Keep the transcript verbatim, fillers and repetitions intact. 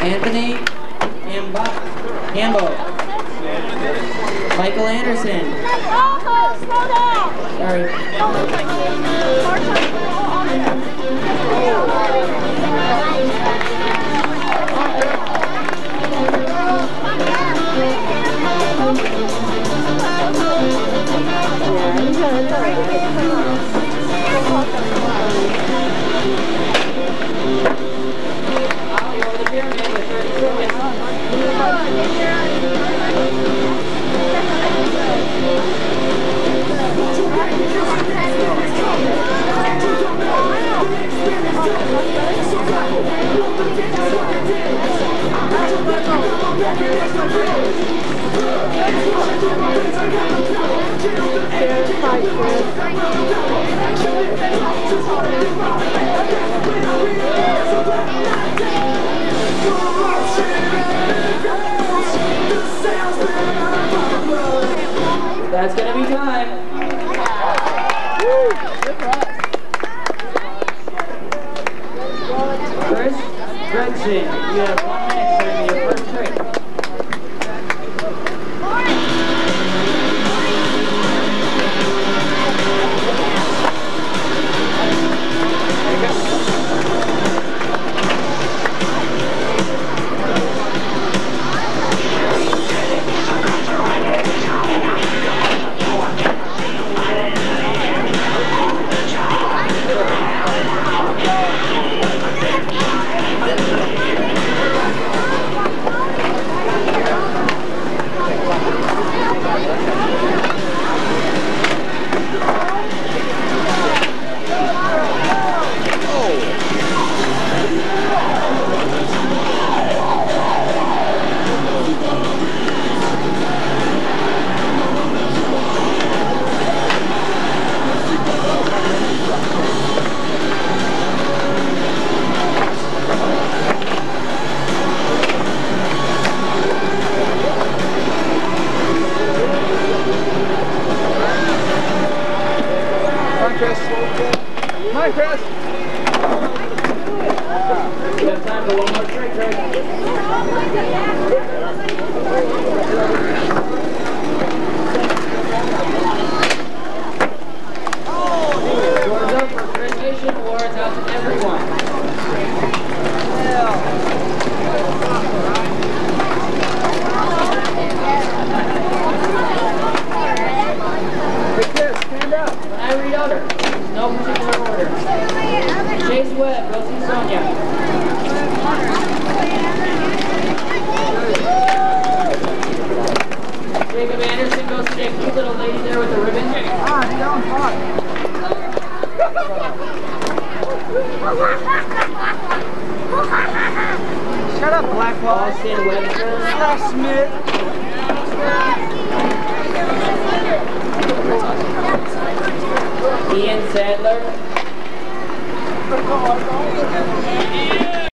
Anthony Hambo. Hambo. Michael Anderson. Oh, slow down. Sorry. That's gonna be time. Chris Gregson, you have one minute for your first trick. Chris. Come on, Chris. We have time for one more trick, Greg. Doors up for Chris Nation, awards out to everyone. Hey, Chris, stand up. When I read order, no particular order. Chase Webb, go see Sonia. Jacob Anderson, go see that cute little lady there with the ribbon. Ah, you don't talk. Shut up, Blackwell. Austin Webster. Slash Smith. Ian Sadler.